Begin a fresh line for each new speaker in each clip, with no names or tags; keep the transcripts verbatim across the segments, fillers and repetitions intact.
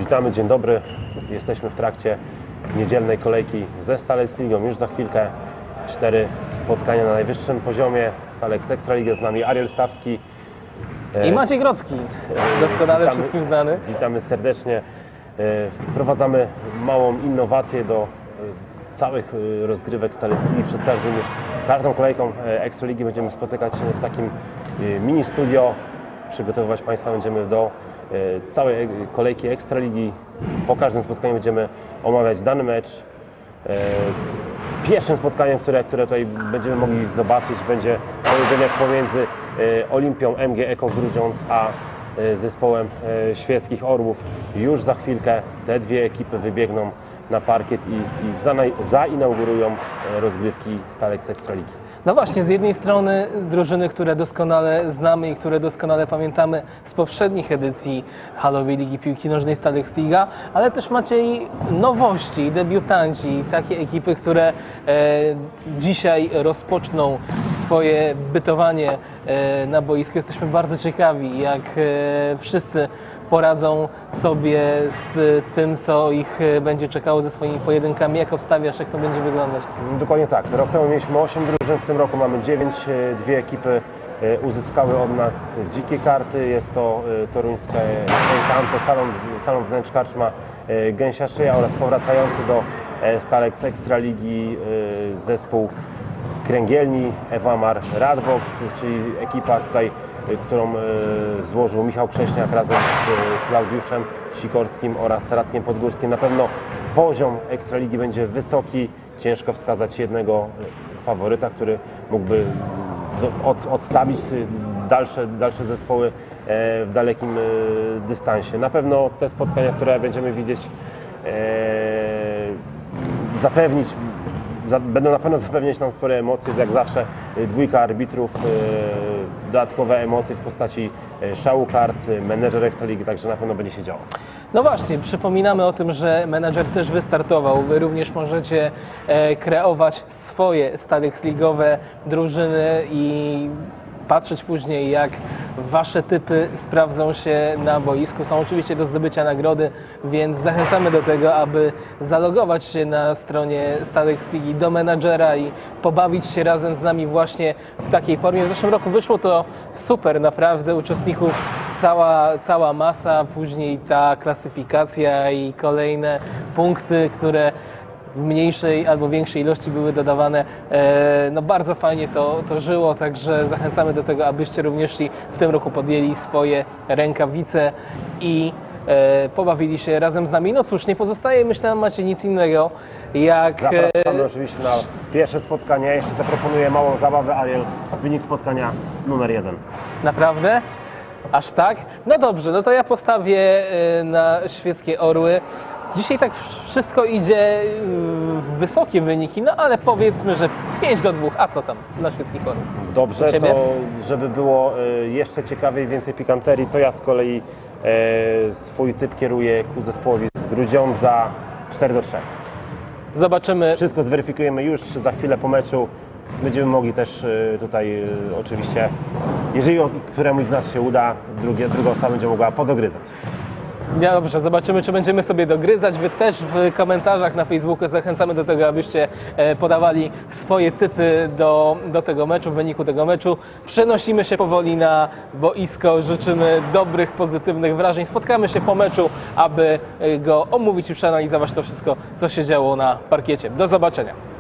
Witamy, dzień dobry. Jesteśmy w trakcie niedzielnej kolejki ze Stalex Ligą. Już za chwilkę cztery spotkania na najwyższym poziomie. Stalex Ekstraliga, z nami Ariel Stawski
i Maciej Grodzki, doskonale witamy, wszystkim znany.
Witamy serdecznie. Wprowadzamy małą innowację do całych rozgrywek Stalex Ligi. Przed każdym, każdą kolejką Ekstraligi będziemy spotykać w takim mini studio. Przygotowywać Państwa będziemy do całej kolejki Ekstraligi. Po każdym spotkaniu będziemy omawiać dany mecz. Pierwszym spotkaniem, które, które tutaj będziemy mogli zobaczyć, będzie pojedynek pomiędzy Olimpią M G Eko Grudziądz a zespołem Świeckich Orłów. Już za chwilkę te dwie ekipy wybiegną na parkiet i, i zainaugurują rozgrywki Stalex Ekstraligi.
No właśnie, z jednej strony drużyny, które doskonale znamy i które doskonale pamiętamy z poprzednich edycji Halowej Ligi Piłki Nożnej Stalex Liga, ale też macie i nowości, debiutanci, takie ekipy, które e, dzisiaj rozpoczną swoje bytowanie e, na boisku. Jesteśmy bardzo ciekawi, jak e, wszyscy poradzą sobie z tym, co ich będzie czekało ze swoimi pojedynkami. Jak obstawiasz, jak to będzie wyglądać?
Dokładnie tak. Rok temu mieliśmy osiem drużyn, w tym roku mamy dziewięć. Dwie ekipy uzyskały od nas dzikie karty. Jest to toruńskie Encanto, salon, salon wnętrz karczma Gęsia Szyja oraz powracający do Stalex Ekstraligi zespół Kręgielni Ewamar Radbox, czyli ekipa tutaj, którą złożył Michał Krześniak razem z Klaudiuszem Sikorskim oraz Radkiem Podgórskim. Na pewno poziom Ekstraligi będzie wysoki. Ciężko wskazać jednego faworyta, który mógłby od, odstawić dalsze, dalsze zespoły w dalekim dystansie. Na pewno te spotkania, które będziemy widzieć, zapewnić Będą na pewno zapewniać nam spore emocje, jak zawsze dwójka arbitrów, dodatkowe emocje w postaci szału kart, menedżer Ekstraligi, także na pewno będzie się działo.
No właśnie, przypominamy o tym, że menedżer też wystartował. Wy również możecie kreować swoje Stalex Ligowe drużyny i patrzeć później, jak Wasze typy sprawdzą się na boisku. Są oczywiście do zdobycia nagrody, więc zachęcamy do tego, aby zalogować się na stronie Stalex Ligi do menadżera i pobawić się razem z nami właśnie w takiej formie. W zeszłym roku wyszło to super, naprawdę, uczestników cała, cała masa, później ta klasyfikacja i kolejne punkty, które w mniejszej albo większej ilości były dodawane. No bardzo fajnie to, to żyło, także zachęcamy do tego, abyście również w tym roku podjęli swoje rękawice i e, pobawili się razem z nami. No cóż, nie pozostaje, myślę, macie nic innego jak...
Zapraszamy oczywiście na pierwsze spotkanie. Jeszcze zaproponuję małą zabawę, Ariel. Wynik spotkania numer jeden.
Naprawdę? Aż tak? No dobrze, no to ja postawię na Świeckie Orły. Dzisiaj tak wszystko idzie w wysokie wyniki, no ale powiedzmy, że pięć do dwóch. A co tam dla Świeckich Orłów?
Dobrze, to żeby było jeszcze ciekawiej, więcej pikanterii, to ja z kolei swój typ kieruję ku zespołowi z Grudziądza cztery do trzech.
Zobaczymy.
Wszystko zweryfikujemy już za chwilę po meczu. Będziemy mogli też tutaj oczywiście, jeżeli któremuś z nas się uda, drugie, druga osoba będzie mogła podogryzać.
Ja dobrze, zobaczymy, czy będziemy sobie dogryzać. Wy też w komentarzach na Facebooku zachęcamy do tego, abyście podawali swoje typy do, do tego meczu, w wyniku tego meczu. Przenosimy się powoli na boisko, życzymy dobrych, pozytywnych wrażeń. Spotkamy się po meczu, aby go omówić i przeanalizować to wszystko, co się działo na parkiecie. Do zobaczenia.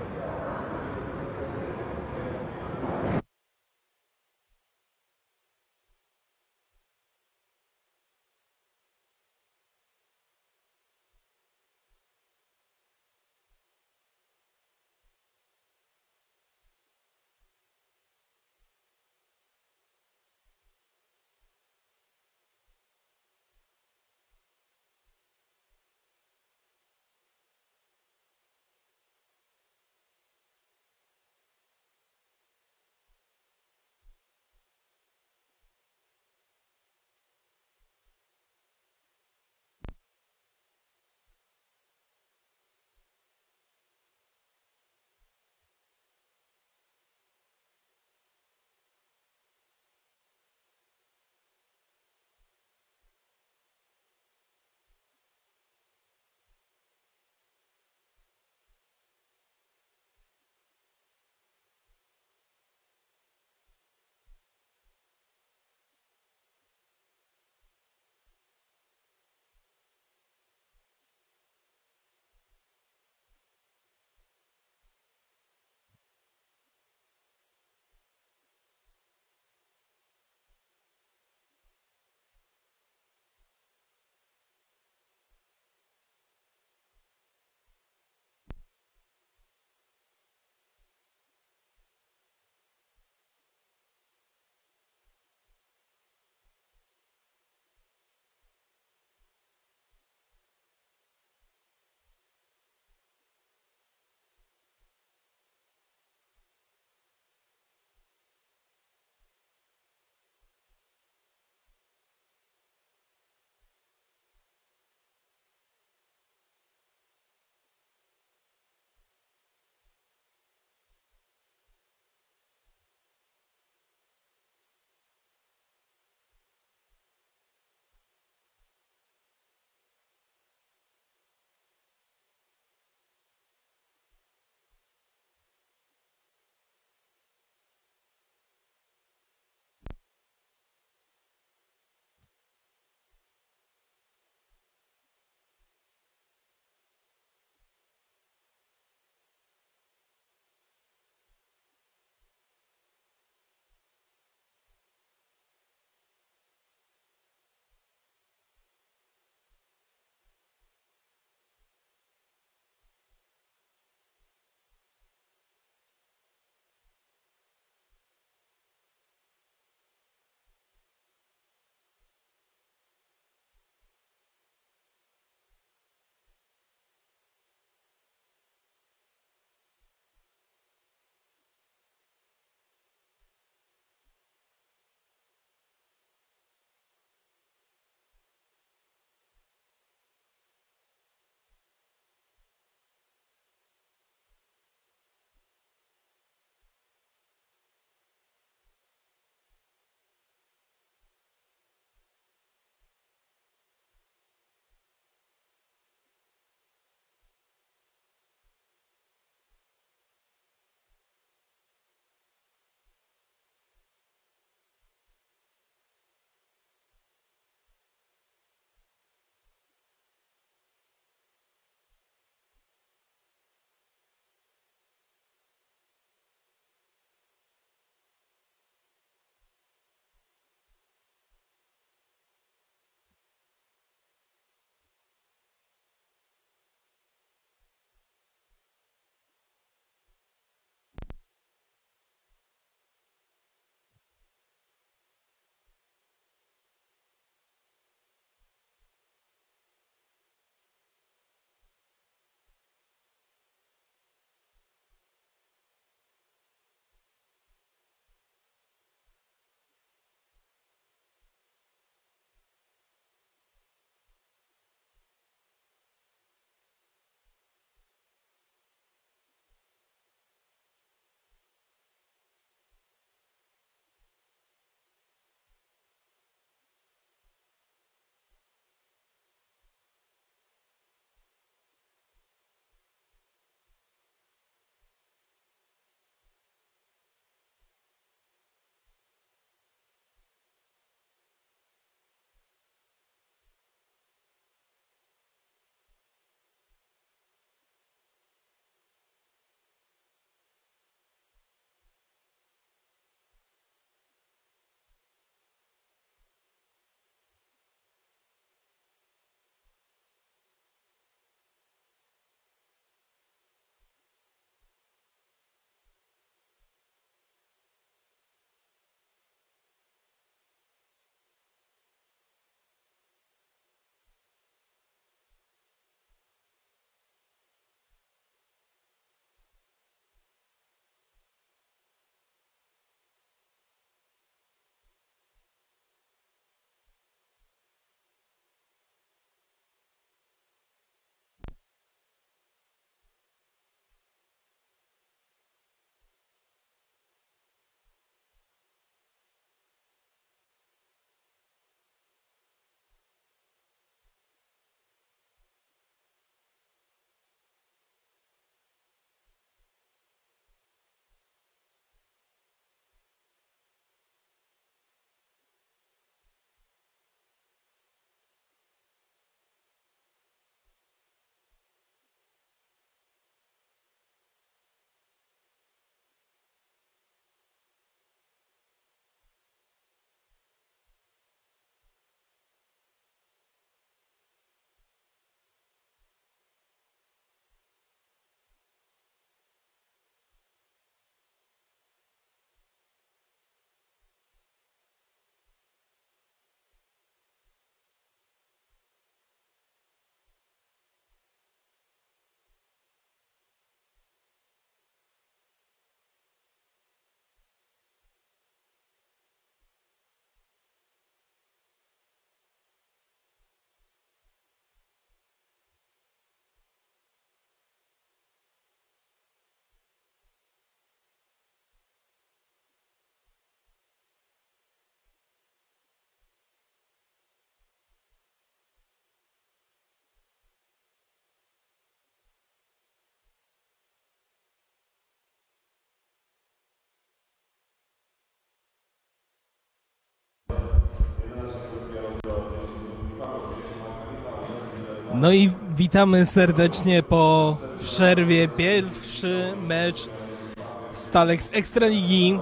No i witamy serdecznie po przerwie. Pierwszy mecz Stalex Ekstraligi.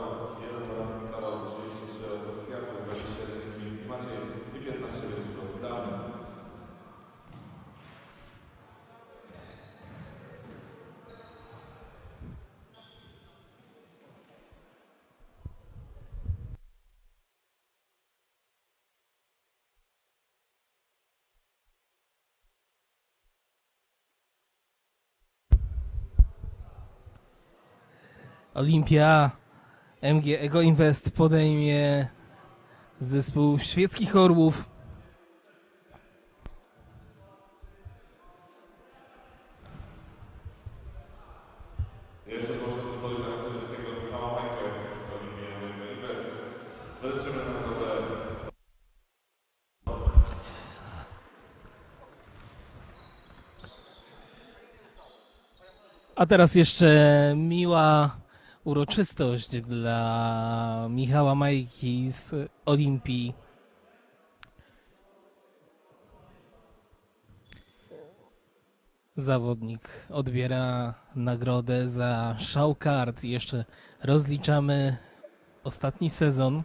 Olimpia M G Ego Invest podejmie zespół Świeckich Orłów.
Jeszcze proszę pozwolić na swojego Michała Majka z Olimpii Ego Invest. Wyleczymy nagrodę.
A teraz jeszcze miła uroczystość dla Michała Majki z Olimpii. Zawodnik odbiera nagrodę za show card. Jeszcze rozliczamy ostatni sezon.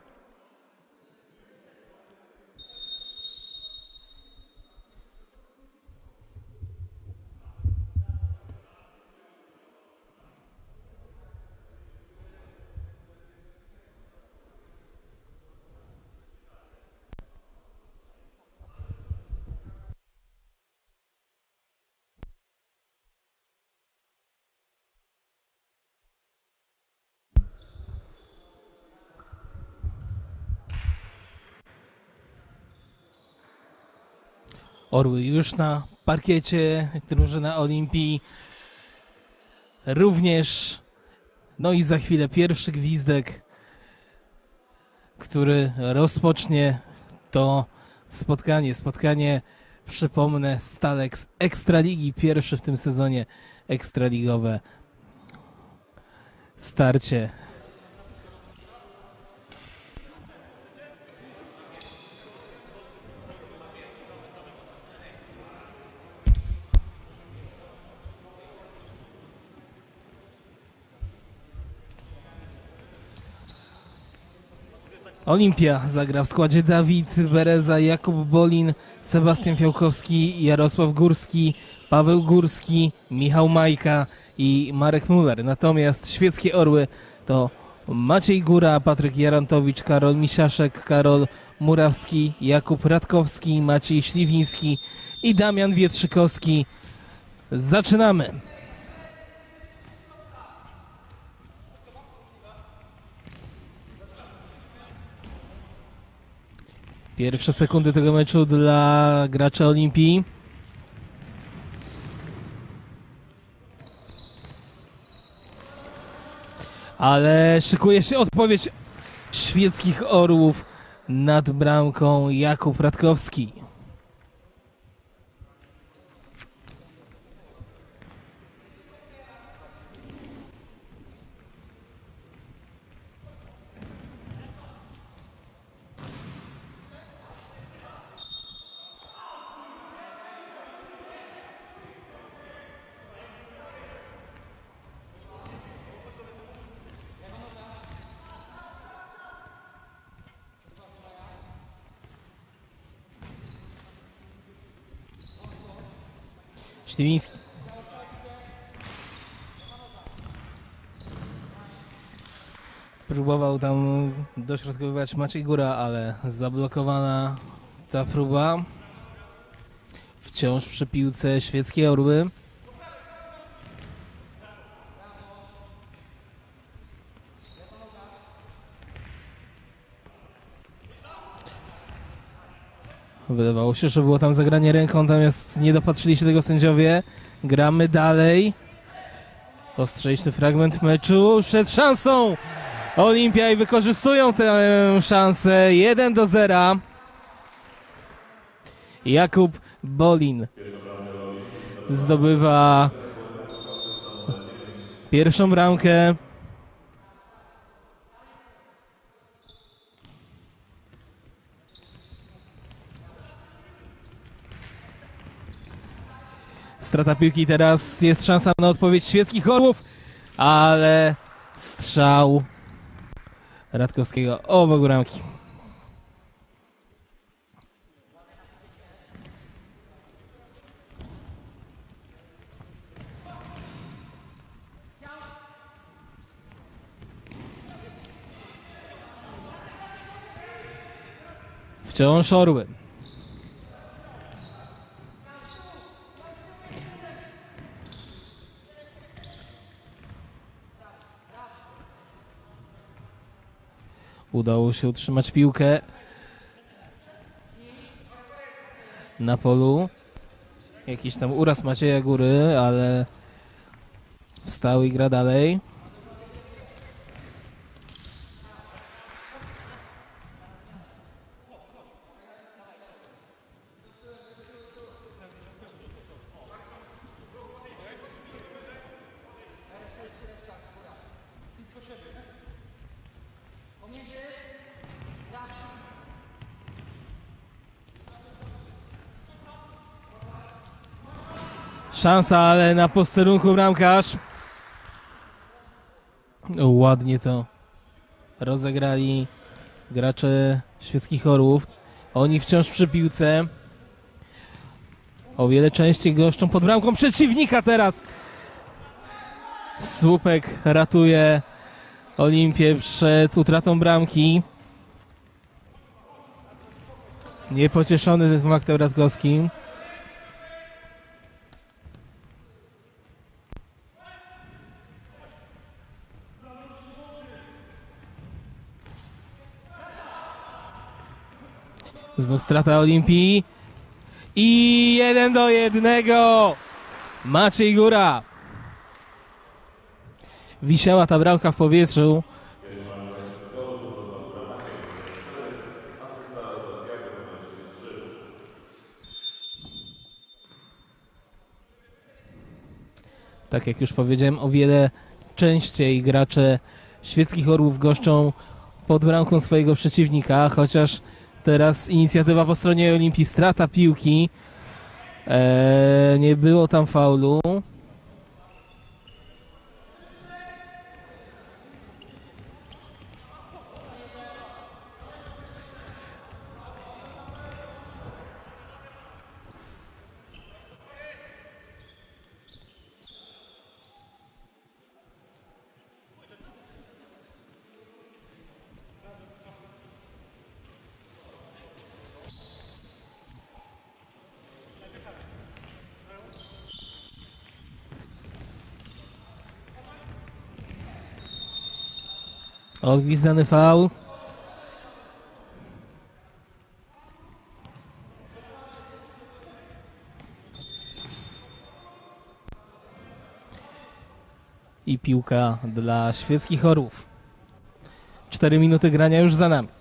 Orły już na parkiecie, drużyna Olimpii również. No i za chwilę pierwszy gwizdek, który rozpocznie to spotkanie. Spotkanie, przypomnę, Stalex Ekstraligi, pierwszy w tym sezonie ekstraligowe starcie. Olimpia zagra w składzie Dawid Bereza, Jakub Bolin, Sebastian Fiałkowski, Jarosław Górski, Paweł Górski, Michał Majka i Marek Muller. Natomiast Świeckie Orły to Maciej Góra, Patryk Jarantowicz, Karol Misiaszek, Karol Murawski, Jakub Radkowski, Maciej Śliwiński i Damian Wietrzykowski. Zaczynamy! Pierwsze sekundy tego meczu dla graczy Olimpii. Ale szykuje się odpowiedź Świeckich Orłów nad bramką Jakub Radkowski. Śliwiński. Próbował tam dośrodkowywać Maciej Góra, ale zablokowana ta próba. Wciąż przy piłce Świeckie Orły. Wydawało się, że było tam zagranie ręką, natomiast nie dopatrzyli się tego sędziowie. Gramy dalej. Ostrzejszy fragment meczu przed szansą. Olimpia i wykorzystują tę szansę. jeden do zera. Jakub Bolin zdobywa pierwszą bramkę. strata piłki, teraz jest szansa na odpowiedź Świeckich Orłów, ale strzał Radkowskiego obok bramki. Wciąż Orły. Udało się utrzymać piłkę na polu. Jakiś tam uraz Macieja Góry, ale wstał i gra dalej. Szansa, ale na posterunku bramkarz. Ładnie to rozegrali gracze Świeckich Orłów. Oni wciąż przy piłce. O wiele częściej goszczą pod bramką przeciwnika teraz. Słupek ratuje Olimpię przed utratą bramki. Niepocieszony tym aktem Radkowskim. Znów strata Olimpii i jeden do jednego. Maciej Góra. Wisiała ta bramka w powietrzu. Tak jak już powiedziałem, o wiele częściej gracze Świeckich Orłów goszczą pod bramką swojego przeciwnika, chociaż teraz inicjatywa po stronie Olimpii, strata piłki. Eee, nie było tam faulu. Odgwizdany faul. I piłka dla Świeckich Orłów. Cztery minuty grania już za nami.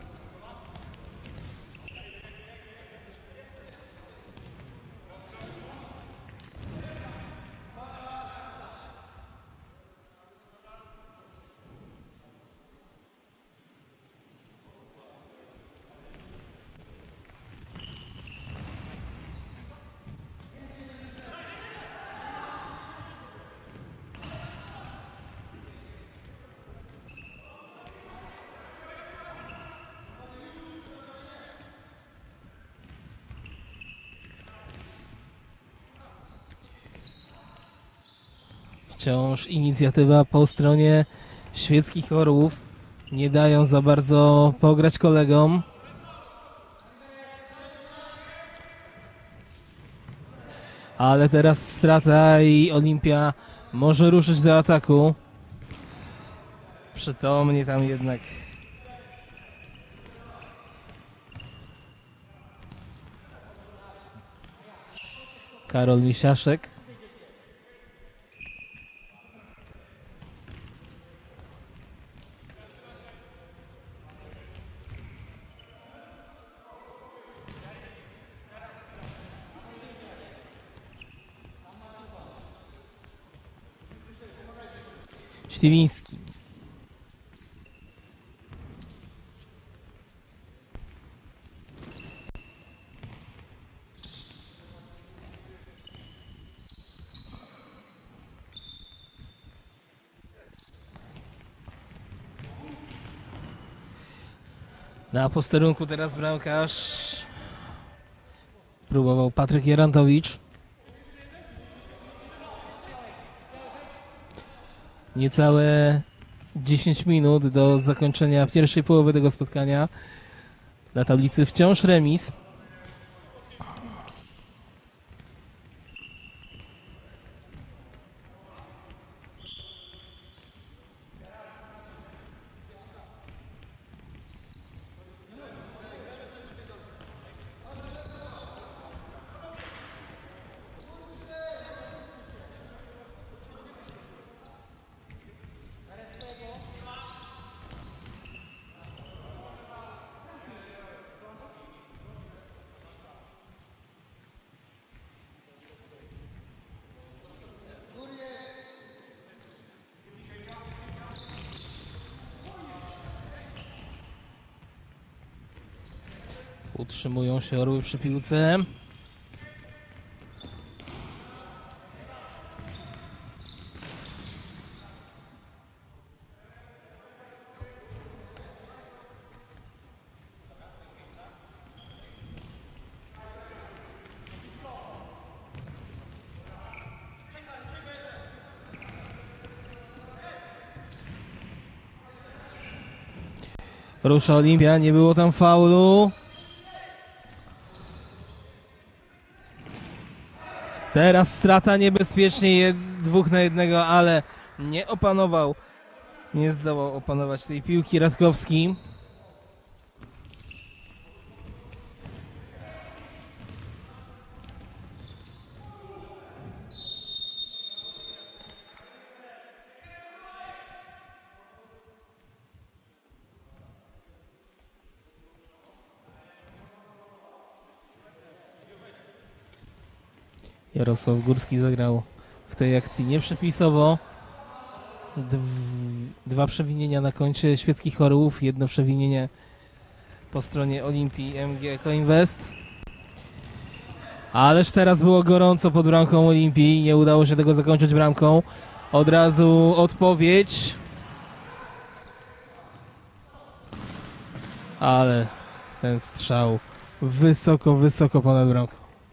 Wciąż inicjatywa po stronie Świeckich Orłów. Nie dają za bardzo pograć kolegom. Ale teraz strata i Olimpia może ruszyć do ataku. Przytomnie tam jednak Karol Misiaszek. Śliwiński. Na posterunku teraz bramkarz. Próbował Patryk Jarantowicz. Niecałe dziesięć minut do zakończenia pierwszej połowy tego spotkania. Na tablicy wciąż remis. Utrzymują się orły przy piłce. Rusza Olimpia, nie było tam faulu. Teraz strata niebezpiecznie, jed, dwóch na jednego, ale nie opanował, nie zdołał opanować tej piłki Radkowski. Jarosław Górski zagrał w tej akcji nieprzepisowo. Dwa przewinienia na koncie Świeckich Orłów, jedno przewinienie po stronie Olimpii M G Coinvest. Ależ teraz było gorąco pod bramką Olimpii, nie udało się tego zakończyć bramką. Od razu odpowiedź. Ale ten strzał wysoko, wysoko ponad bramką.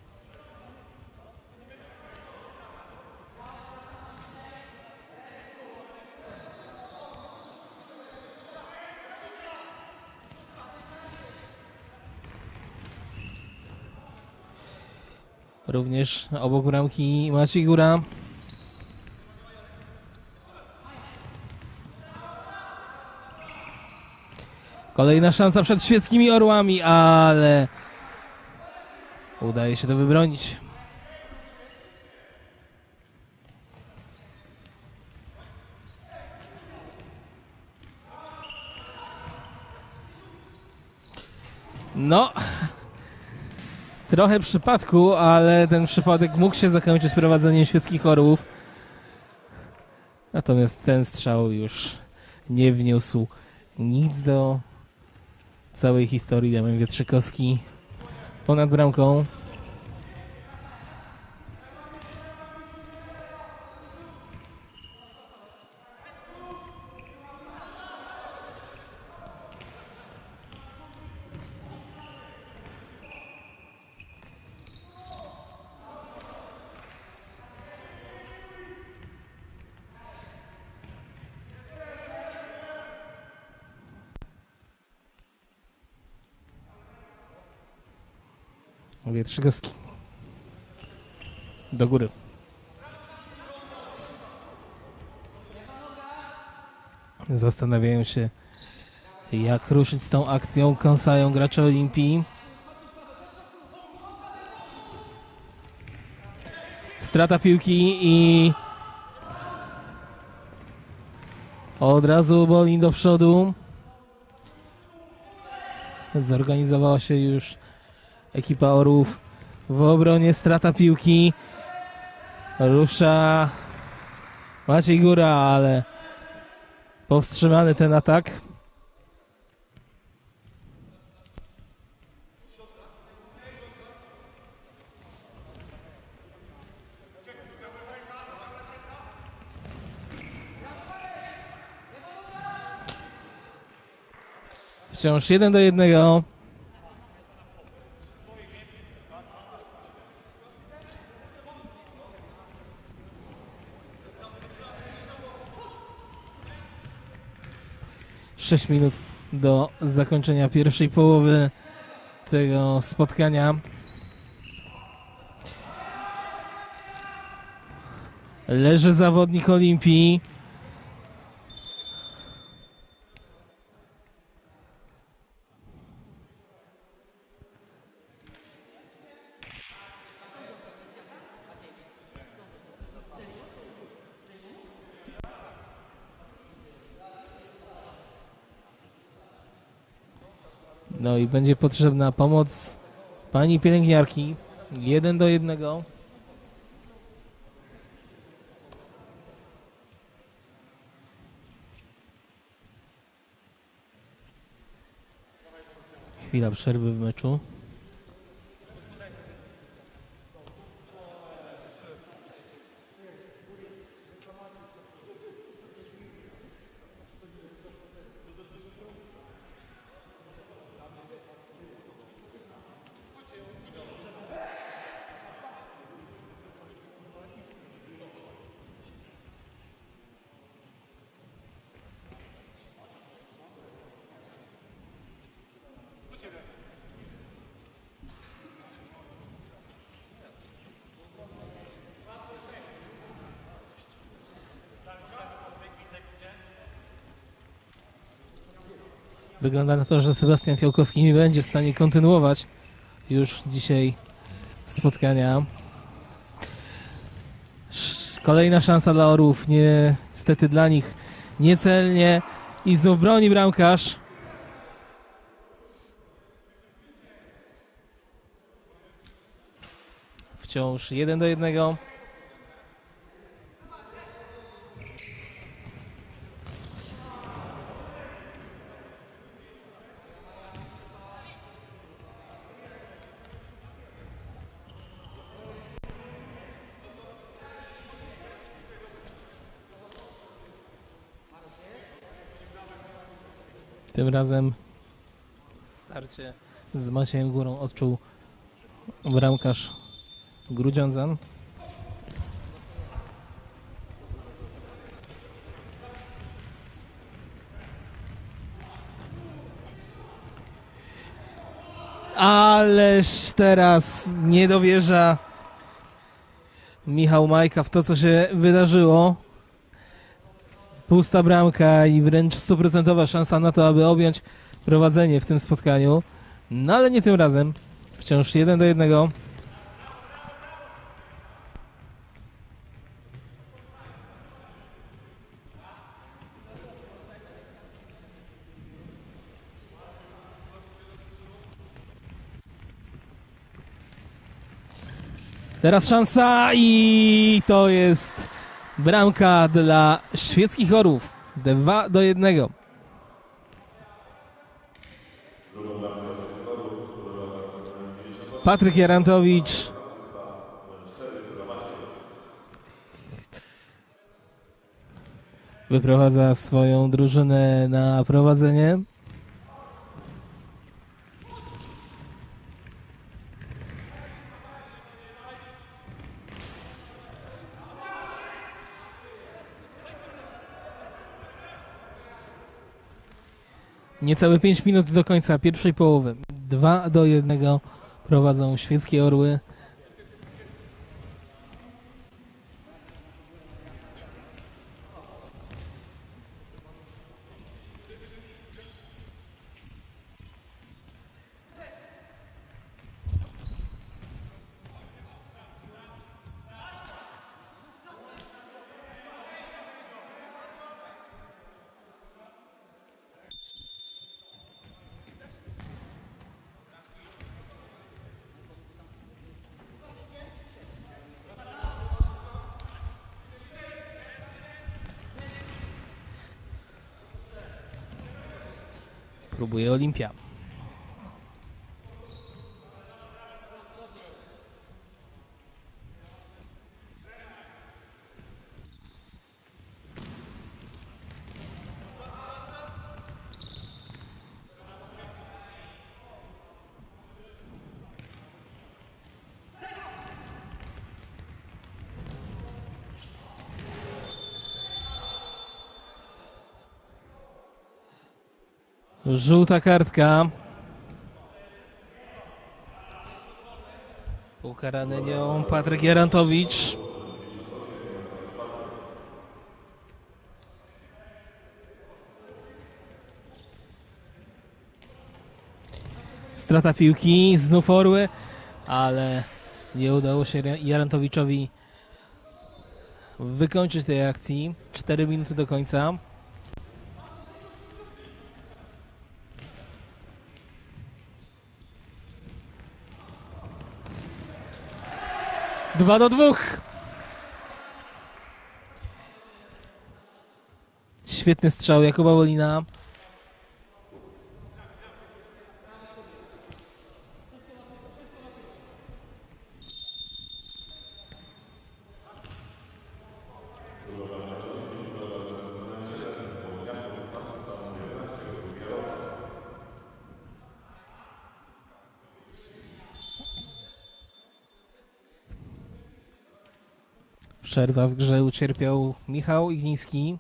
Również obok bramki Maciej Góra. Kolejna szansa przed Świeckimi Orłami, ale udaje się to wybronić. No, trochę przypadku, ale ten przypadek mógł się zakończyć prowadzeniem Świeckich Orłów. Natomiast ten strzał już nie wniósł nic do całej historii. Damian Wietrzykowski ponad bramką. Wietrzykowski do góry. Zastanawiają się, jak ruszyć z tą akcją. Kąsają gracze Olimpii. Strata piłki i od razu Bolin do przodu. Zorganizowała się już ekipa Orłów w obronie, strata piłki. Rusza Maciej Góra, ale powstrzymany ten atak. Wciąż jeden do jednego. Sześć minut do zakończenia pierwszej połowy tego spotkania. Leży zawodnik Olimpii. No i będzie potrzebna pomoc pani pielęgniarki. Jeden do jednego. Chwila przerwy w meczu. Wygląda na to, że Sebastian Fiałkowski nie będzie w stanie kontynuować już dzisiaj spotkania. Sz- Kolejna szansa dla Orłów, niestety dla nich niecelnie i znów broni bramkarz. Wciąż jeden do jednego. Tym razem starcie z Maciejem Górą odczuł bramkarz Grudziądzan. Ależ teraz nie dowierza Michał Majka w to, co się wydarzyło. Pusta bramka i wręcz stuprocentowa szansa na to, aby objąć prowadzenie w tym spotkaniu. No ale nie tym razem. Wciąż jeden do jednego. Teraz szansa i to jest bramka dla Świeckich Orłów. dwa do jednego. Patryk Jarantowicz. Wyprowadza swoją drużynę na prowadzenie. Niecałe pięć minut do końca pierwszej połowy. dwa do jednego prowadzą Świeckie Orły. Próbuje Olimpia. Żółta kartka. Ukarany nią Patryk Jarantowicz. Strata piłki, znów orły, ale nie udało się Jarantowiczowi wykończyć tej akcji. cztery minuty do końca. Dwa do dwóch. Świetny strzał Jakuba Wolina. Przerwa w grze ucierpiał Michał Igliński.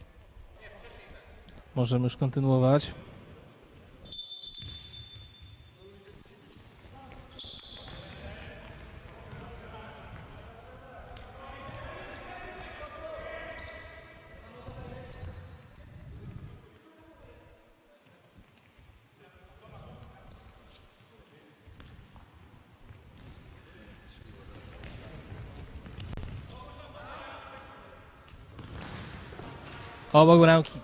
Możemy już kontynuować. Obok bramki.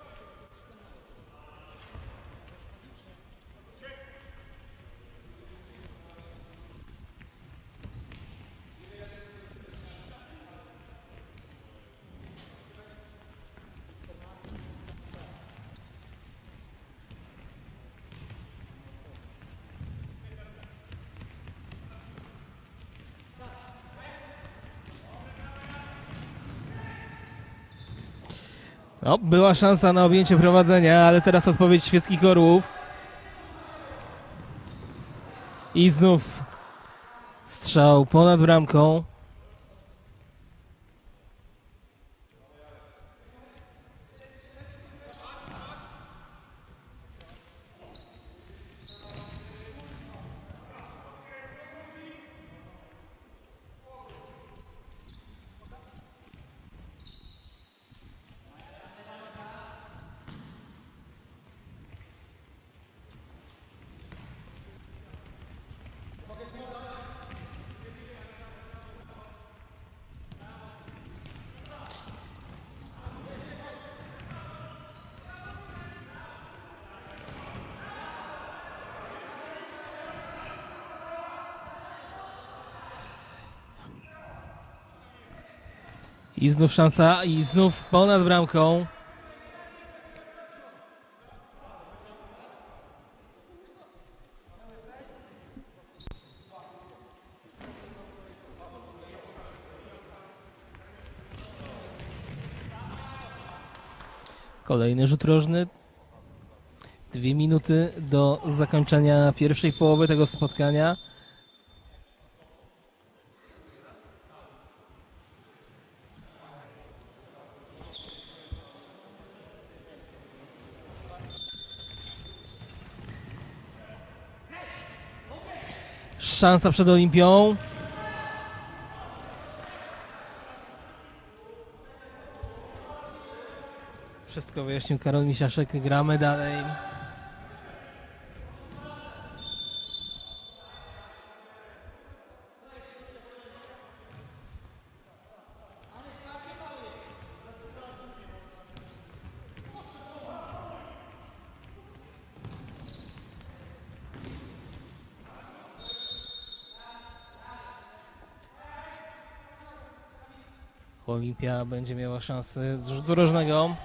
No, była szansa na objęcie prowadzenia, ale teraz odpowiedź Świeckich Orłów. I znów strzał ponad bramką. I znów szansa, i znów ponad bramką. Kolejny rzut rożny. Dwie minuty do zakończenia pierwszej połowy tego spotkania. Szansa przed Olimpią. Wszystko wyjaśnił Karol Misiaszek. Gramy dalej. Olimpia będzie miała szansę z rzutu rożnego.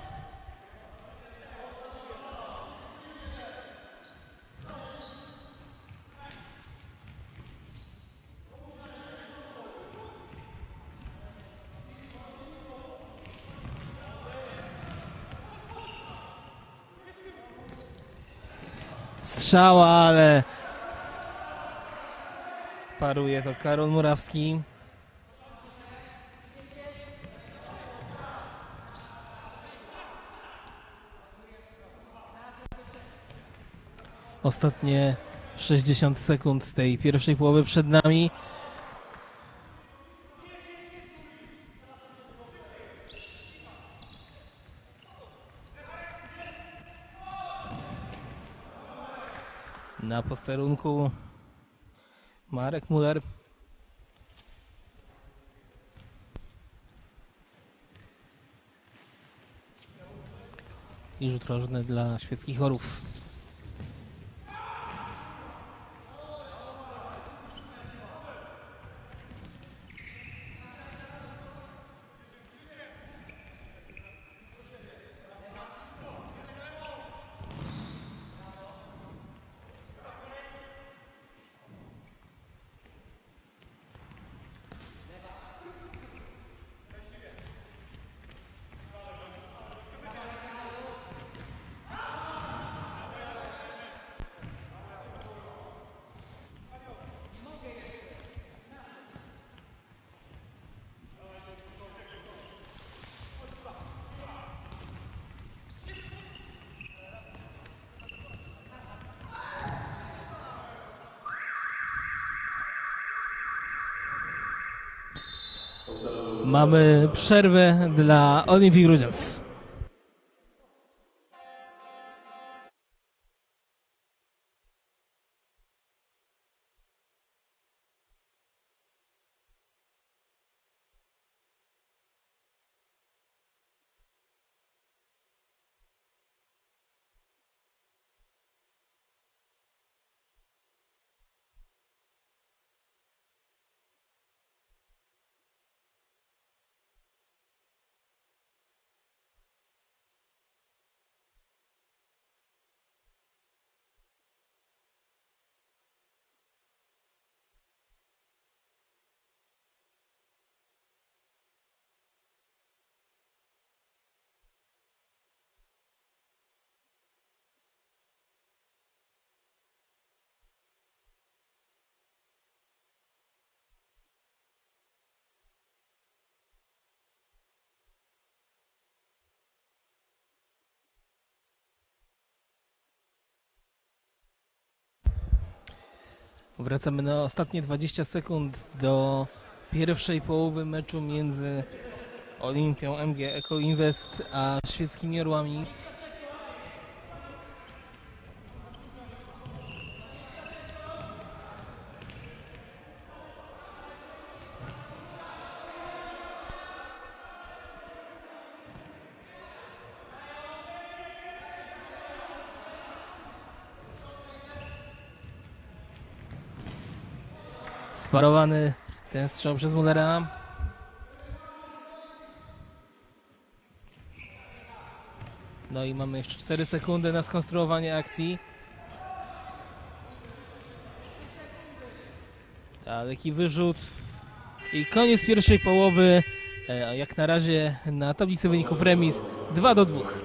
Strzała, ale paruje to Karol Murawski. Ostatnie sześćdziesiąt sekund tej pierwszej połowy przed nami. Na posterunku Marek Muller. I rzut rożny dla Świeckich Orłów. Mamy przerwę dla Olimpii Grudziądz. Wracamy na ostatnie dwadzieścia sekund do pierwszej połowy meczu między Olimpią M G Eco Invest a Świeckimi Orłami. Sparowany ten strzał przez Mullera. No i mamy jeszcze cztery sekundy na skonstruowanie akcji. Daleki wyrzut. I koniec pierwszej połowy. Jak na razie na tablicy wyników remis dwa do dwóch.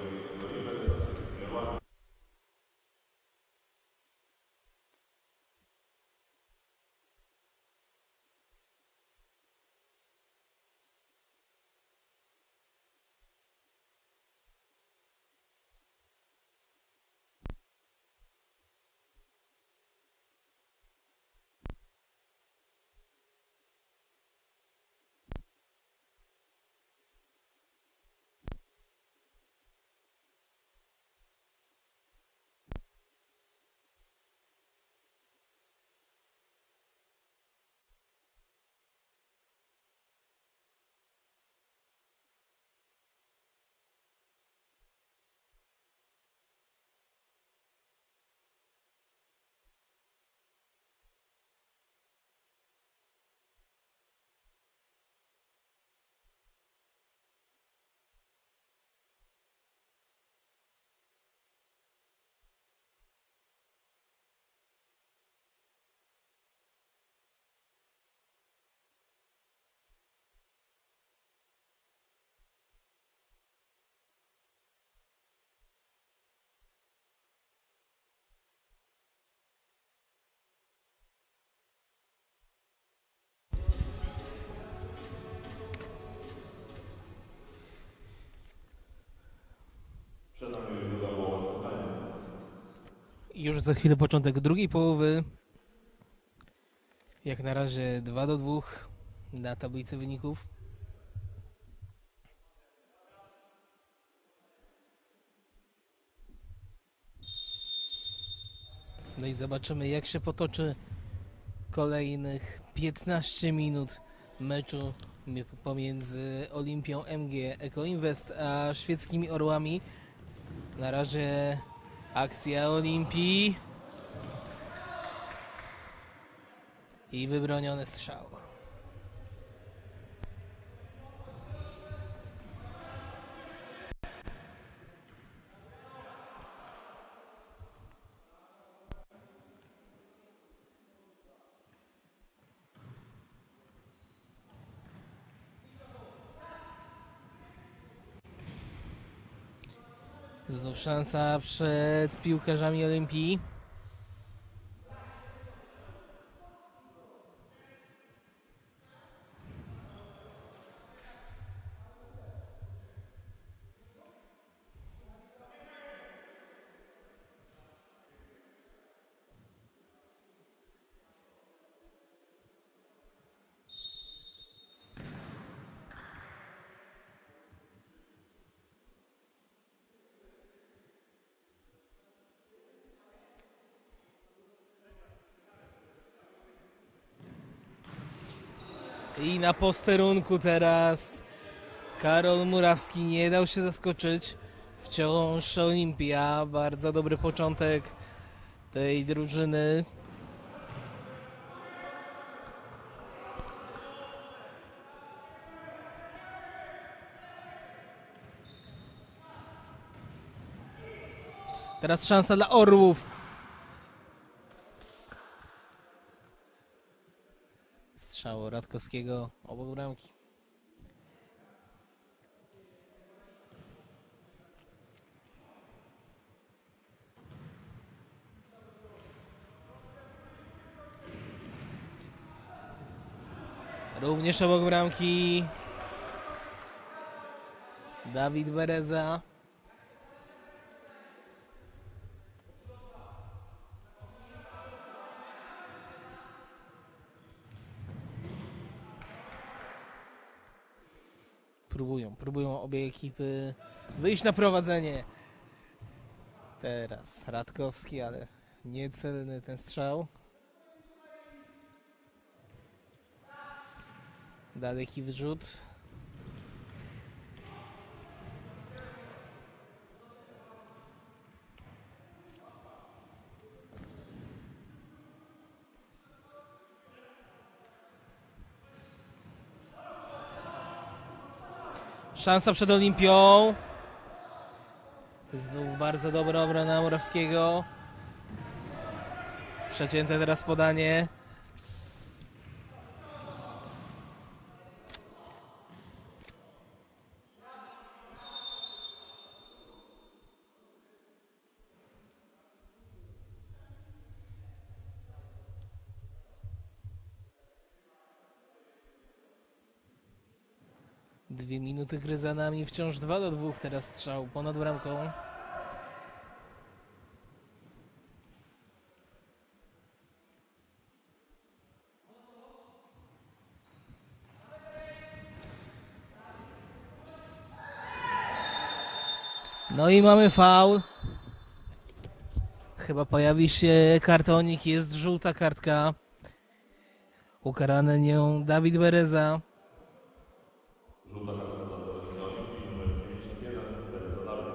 Już za chwilę początek drugiej połowy. Jak na razie dwa do dwóch na tablicy wyników. No i zobaczymy, jak się potoczy kolejnych piętnaście minut meczu pomiędzy Olimpią M G Ekoinvest a Świeckimi Orłami. Na razie akcja Olimpii i wybroniony strzał. Znów szansa przed piłkarzami Olimpii. I na posterunku teraz Karol Murawski nie dał się zaskoczyć. Wciąż Olimpia. Bardzo dobry początek tej drużyny. Teraz szansa dla Orłów. Strzał Radkowskiego obok bramki. Również obok bramki Dawid Bereza. Próbują, próbują obie ekipy wyjść na prowadzenie. Teraz Radkowski, ale niecelny ten strzał. Daleki wyrzut. Szansa przed Olimpią. Znów bardzo dobra obrona Murawskiego. Przecięte teraz podanie. Dwie minuty gry za nami, wciąż dwa do dwóch, teraz strzał ponad bramką. No i mamy faul. Chyba pojawi się kartonik, jest żółta kartka. Ukarany nią Dawid Bereza.
Żółta karta dla zawodnika Olimpii, numer dziewięćdziesiąt jeden, Bereza Dawid.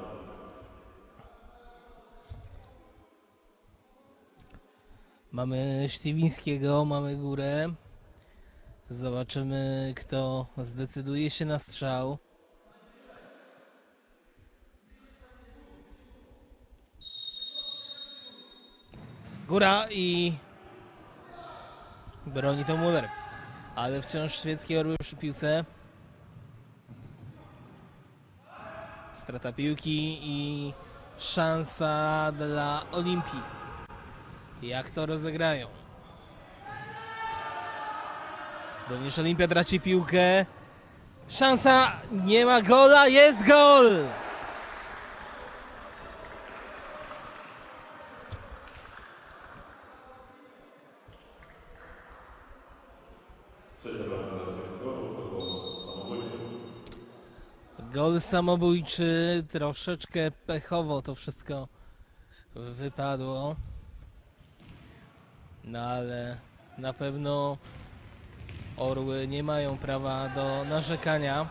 Mamy Śliwińskiego, mamy Górę. Zobaczymy, kto zdecyduje się na strzał. Góra i broni to Muller. Ale wciąż Świeckie Orły przy piłce. Strata piłki i szansa dla Olimpii. Jak to rozegrają? Również Olimpia traci piłkę. Szansa, nie ma gola, jest gol!
Trzecia bramka dla Związku Orłów to gol samobójczy.
Gol samobójczy, troszeczkę pechowo to wszystko wypadło. No ale na pewno Orły nie mają prawa do narzekania.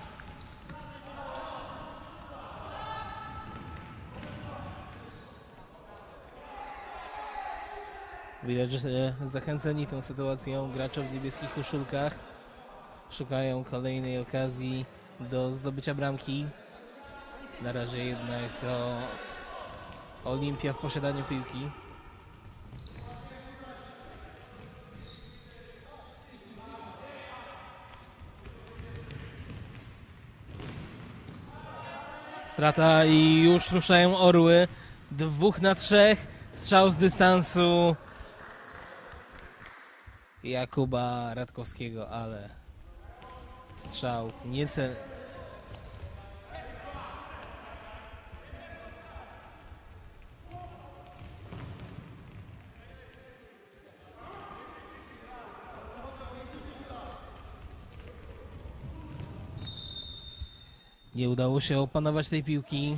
Widać, że zachęceni tą sytuacją gracze w niebieskich koszulkach szukają kolejnej okazji do zdobycia bramki. Na razie jednak to Olimpia w posiadaniu piłki. Strata i już ruszają Orły. Dwóch na trzech. Strzał z dystansu Jakuba Radkowskiego, ale strzał niecelny. Nie udało się opanować tej piłki.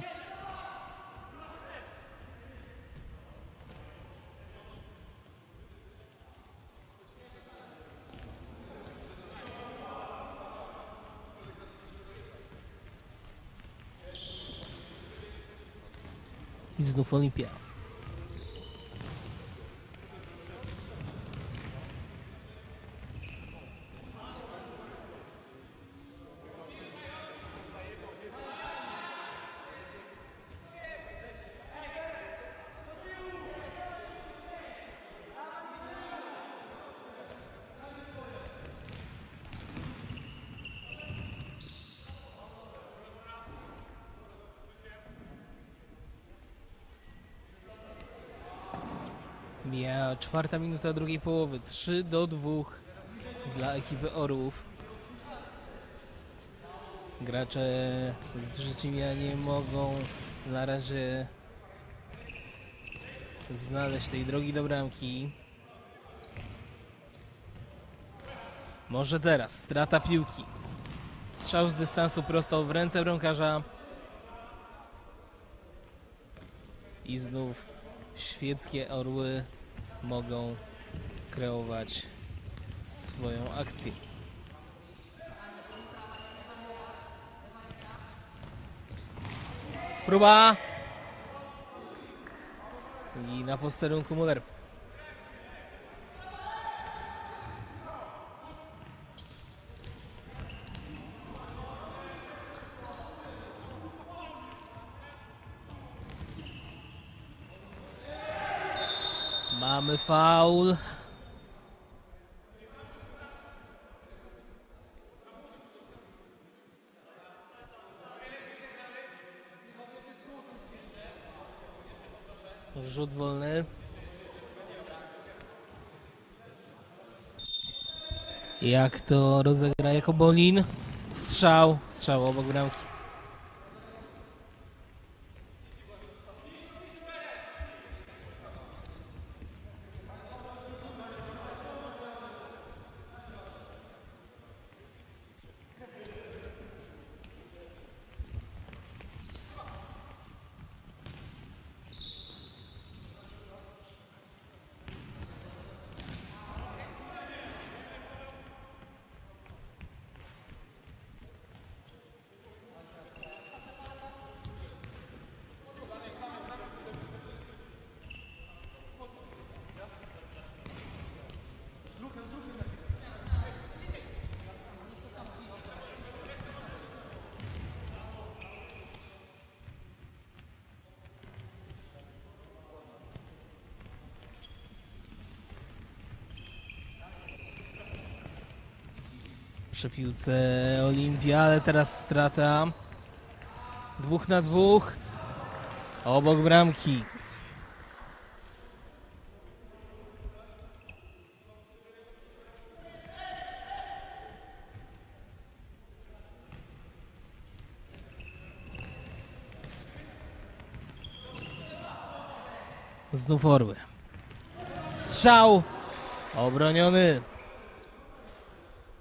I znów Olimpia. Mija czwarta minuta drugiej połowy. trzy do dwóch dla ekipy Orłów. Gracze z Życzymia nie mogą na razie znaleźć tej drogi do bramki. Może teraz. Strata piłki. Strzał z dystansu prosto w ręce bramkarza. I znów świeckie Orły mogą kreować swoją akcję. Próba! I na posterunku Muller. Mamy faul. Rzut wolny. Jak to rozegra jako Bolin? Strzał. Strzał obok bramki. Przy piłce Olimpia, ale teraz strata. Dwóch na dwóch. Obok bramki. Znów Orły. Strzał obroniony.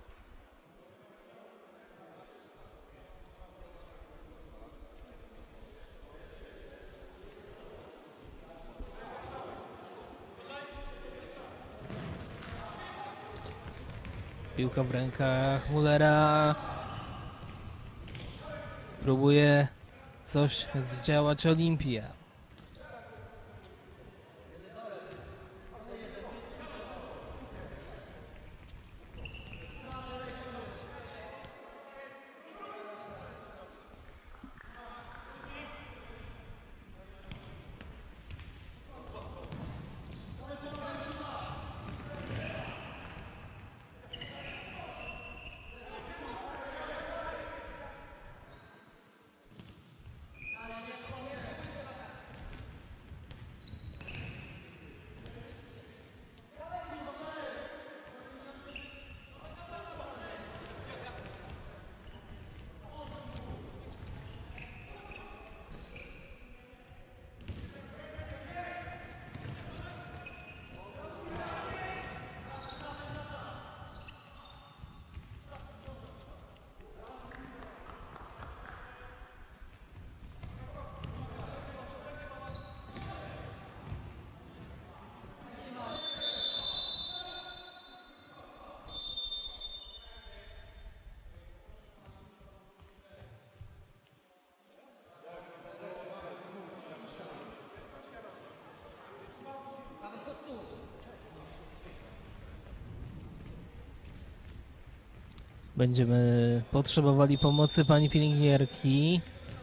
Piłka w rękach Mullera. Próbuje coś zdziałać Olimpia. Będziemy potrzebowali pomocy pani pielęgniarki.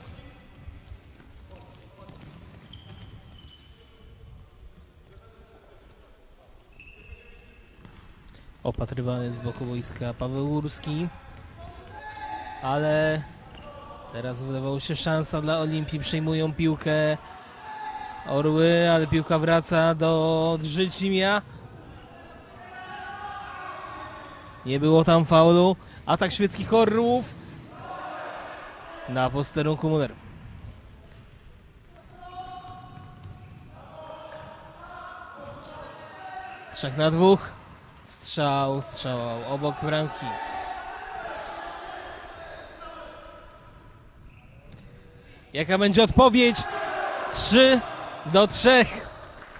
Opatrywany z boku boiska Paweł Górski. Ale teraz wydawała się szansa dla Olimpii. Przejmują piłkę Orły, ale piłka wraca do Drzycimia. Nie było tam faulu. Atak Świeckich Orłów na posterunku Muller. Trzech na dwóch. Strzał, strzał obok bramki. Jaka będzie odpowiedź? Trzy do trzech.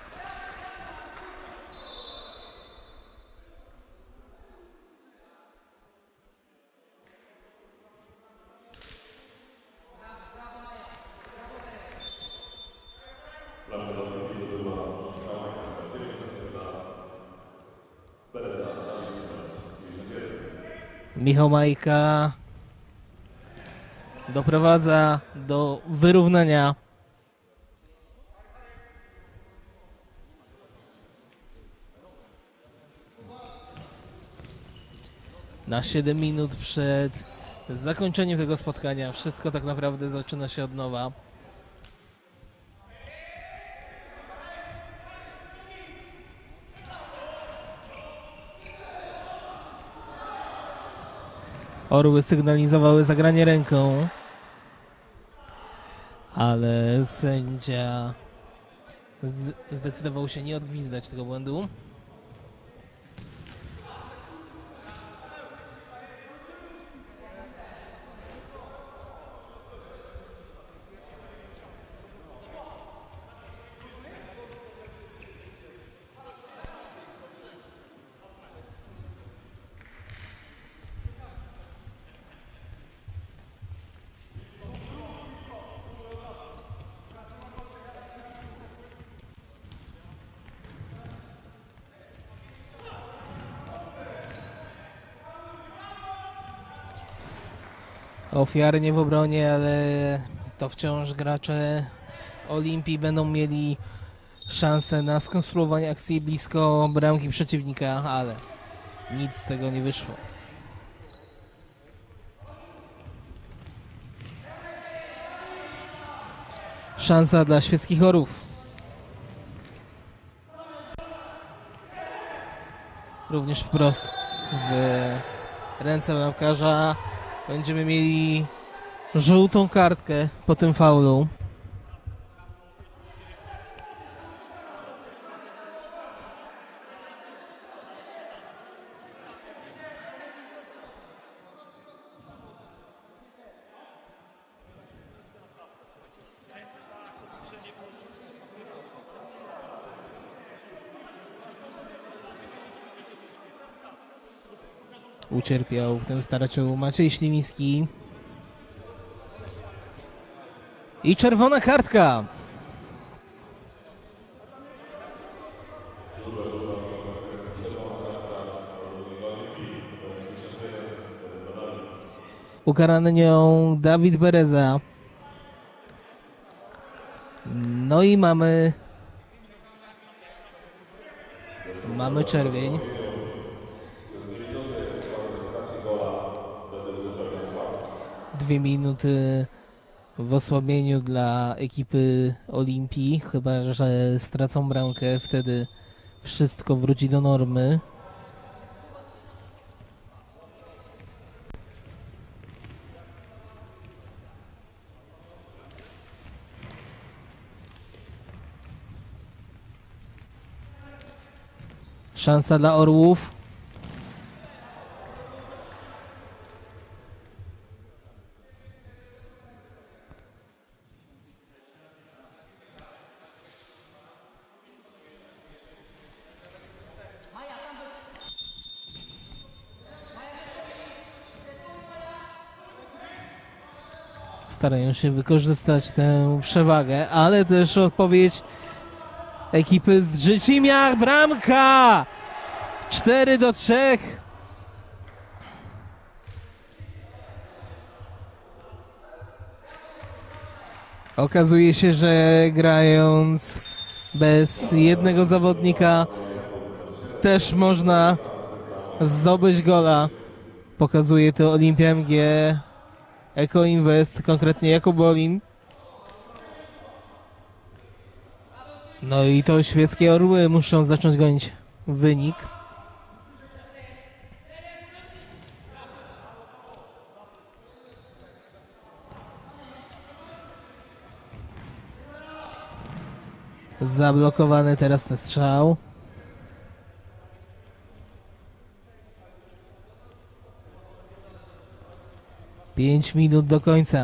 Michał Majka doprowadza do wyrównania. Na siedem minut przed zakończeniem tego spotkania wszystko tak naprawdę zaczyna się od nowa. Orły sygnalizowały zagranie ręką, ale sędzia zdecydował się nie odgwizdać tego błędu. Ofiarnie w obronie, ale to wciąż gracze Olimpii będą mieli szansę na skonstruowanie akcji blisko bramki przeciwnika, ale nic z tego nie wyszło. Szansa dla Świeckich Orłów. Również wprost w ręce bramkarza. Będziemy mieli żółtą kartkę po tym faulu. ucierpiał w tym starciu Maciej Ślimiński. I czerwona kartka. Ukarany nią Dawid Bereza. No i mamy mamy czerwień. Dwie minuty w osłabieniu dla ekipy Olimpii, chyba że stracą bramkę, wtedy wszystko wróci do normy. Szansa dla Orłów. Starają się wykorzystać tę przewagę, ale też odpowiedź ekipy z Życimia. Bramka! cztery do trzech. Okazuje się, że grając bez jednego zawodnika też można zdobyć gola. Pokazuje to Olimpia M G, Eko Invest, konkretnie Jakub Olin. No i to świeckie Orły muszą zacząć gonić wynik. Zablokowany teraz ten strzał. Pięć minut do końca.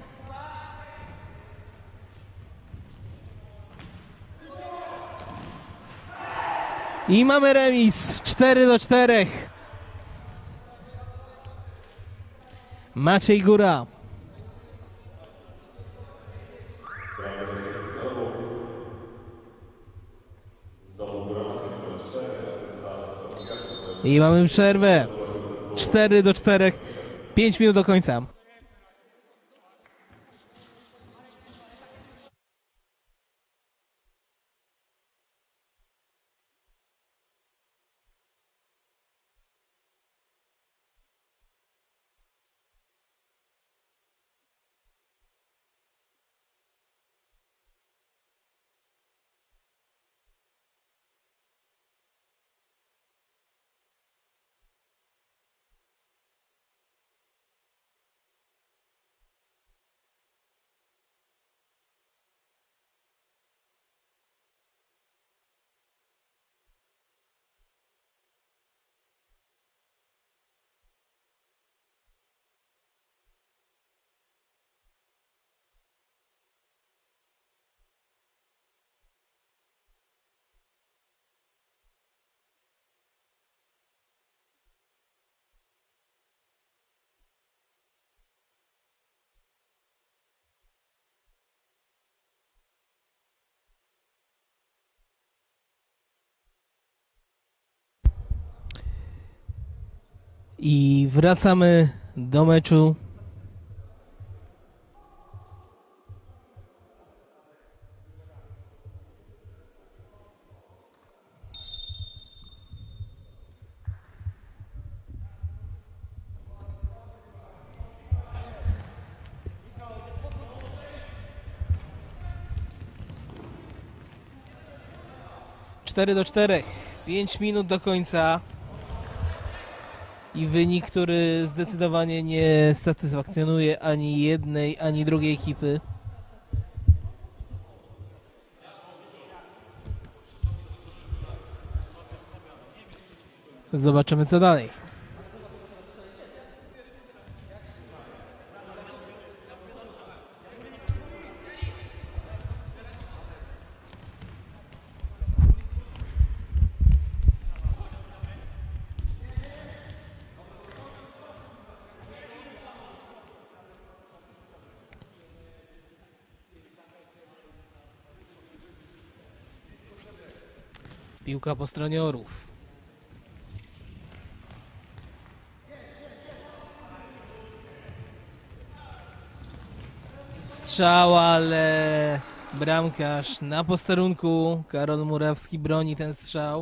I mamy remis. cztery do czterech. Maciej Góra. I mamy przerwę. cztery do czterech. pięć minut do końca. I wracamy do meczu. cztery do czterech. pięć minut do końca. I wynik, który zdecydowanie nie satysfakcjonuje ani jednej, ani drugiej ekipy. Zobaczymy, co dalej. Piłka po stronie Orłów. Strzał, ale bramkarz na posterunku. Karol Murawski broni ten strzał.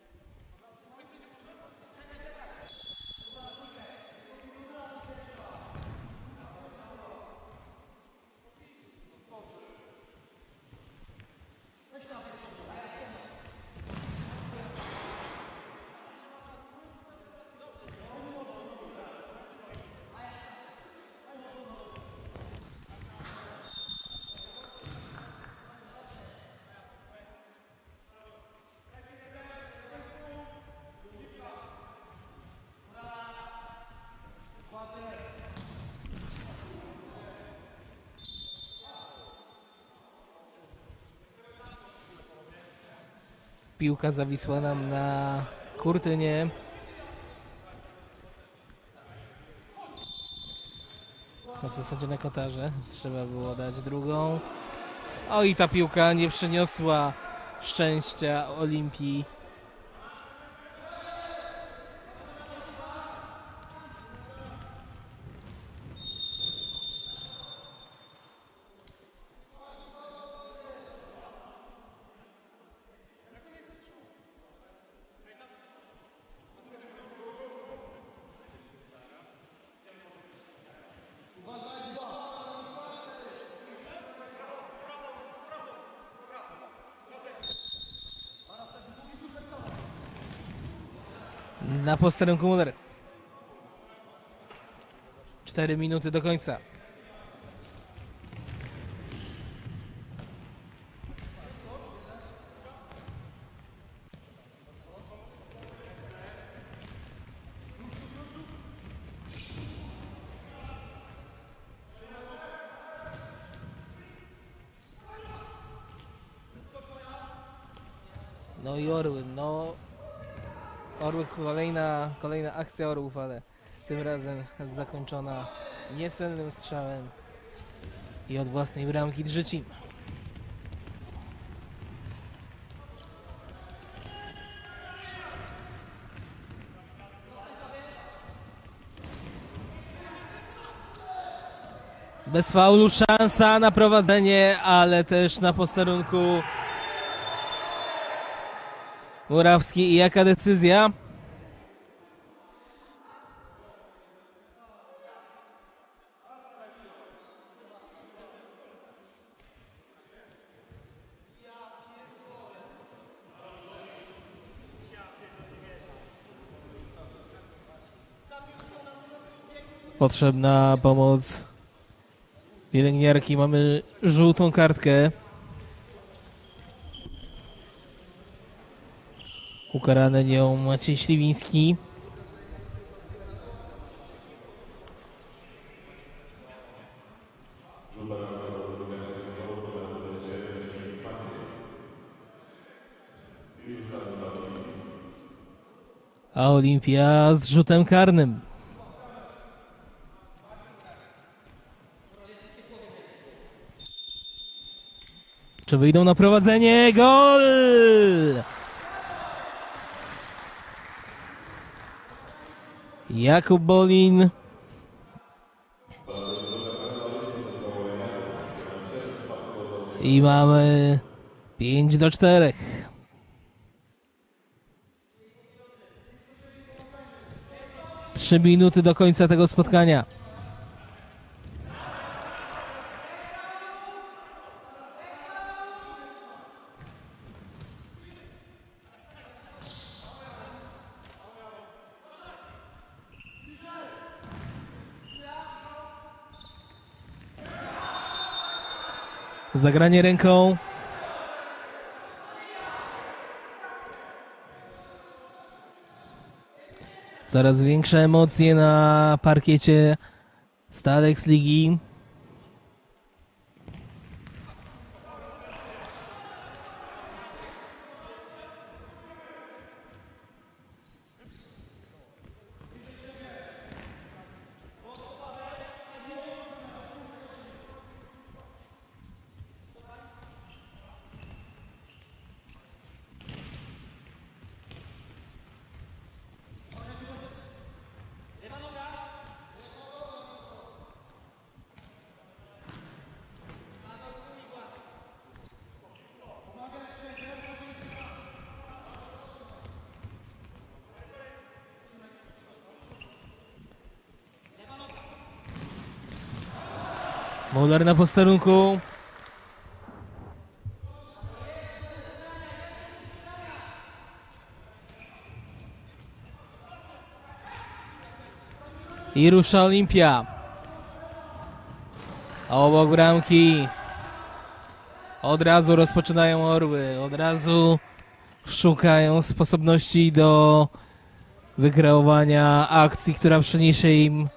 Piłka zawisła nam na kurtynie. No w zasadzie na kotarze. Trzeba było dać drugą. O, i ta piłka nie przyniosła szczęścia Olimpii. Na posterunku Muller. Cztery minuty do końca. No i Orły, no Orły, kolejna, kolejna akcja Orłów, ale tym razem zakończona niecelnym strzałem i od własnej bramki Drzycim. Bez faulu szansa na prowadzenie, ale też na posterunku Murawski. I jaka decyzja? Potrzebna pomoc pielęgniarki. Mamy żółtą kartkę. Ukarany nią Maciej Śliwiński. A Olimpia z rzutem karnym. Czy wyjdą na prowadzenie? Gol! Jakub Bolin. I mamy pięć do czterech. Trzy minuty do końca tego spotkania. Zagranie ręką. Coraz większe emocje na parkiecie Stalex Ligi. Muller na posterunku. I rusza Olimpia. A obok bramki od razu rozpoczynają Orły. Od razu szukają sposobności do wykreowania akcji, która przyniesie im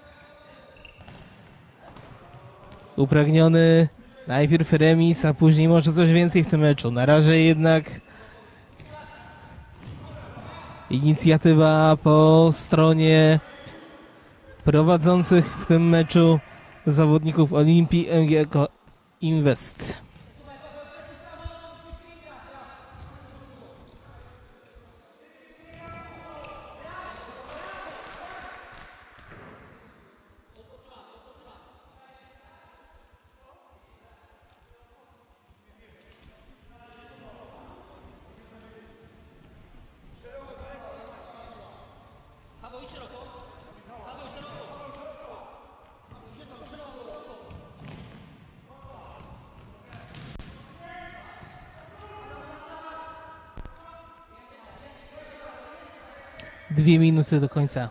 upragniony najpierw remis, a później może coś więcej w tym meczu. Na razie jednak inicjatywa po stronie prowadzących w tym meczu zawodników Olimpii M G Eco Invest. Dwie minuty do końca.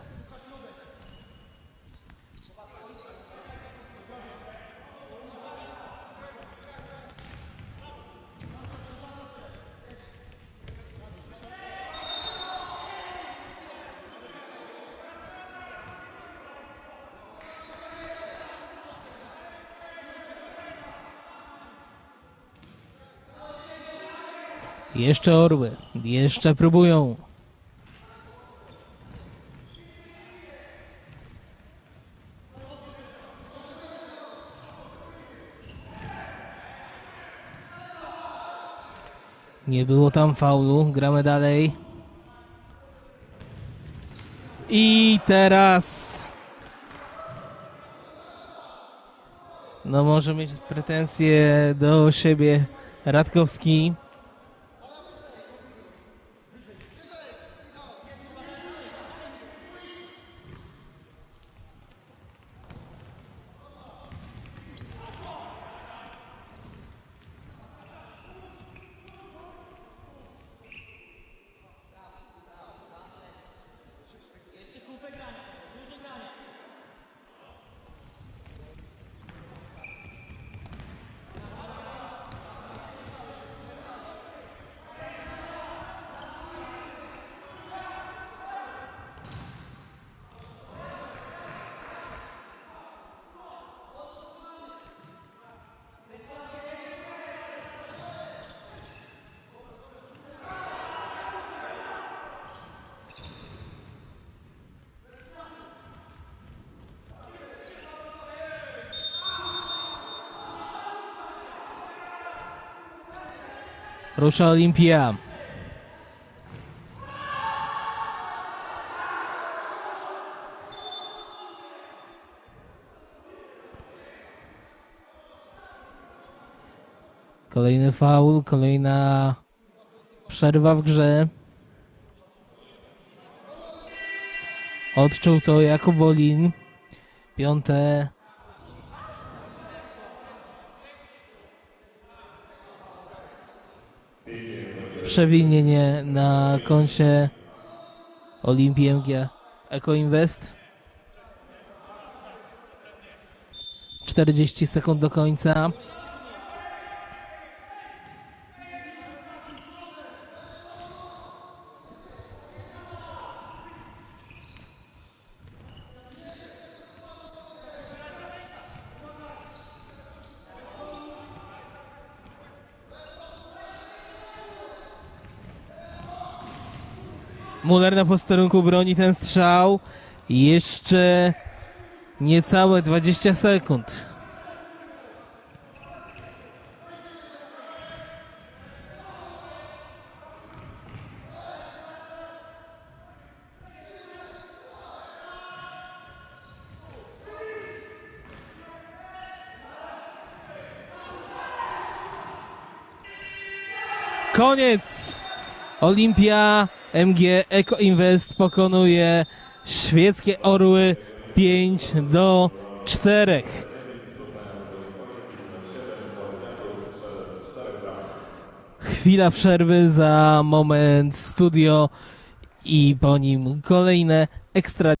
Jeszcze Orły, jeszcze próbują. Nie było tam faulu, gramy dalej. I teraz no może mieć pretensje do siebie Radkowski. Rusza Olimpia. Kolejny faul, kolejna przerwa w grze. Odczuł to Jakub Bolin. Piąte przewinienie na koncie Olimpii M G Eco Invest. czterdzieści sekund do końca. Muller na posterunku broni ten strzał. Jeszcze niecałe dwadzieścia sekund. Koniec! Olimpia M G Eco Invest pokonuje Świeckie Orły pięć do czterech. chwila przerwy, za moment studio i po nim kolejne ekstra.